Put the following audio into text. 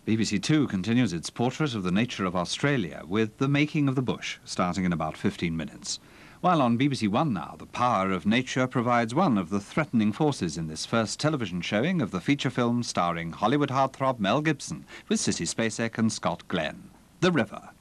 BBC Two continues its portrait of the nature of Australia with The Making of the Bush, starting in about 15 minutes. While on BBC One now, the power of nature provides one of the threatening forces in this first television showing of the feature film starring Hollywood heartthrob Mel Gibson with Sissy Spacek and Scott Glenn, The River.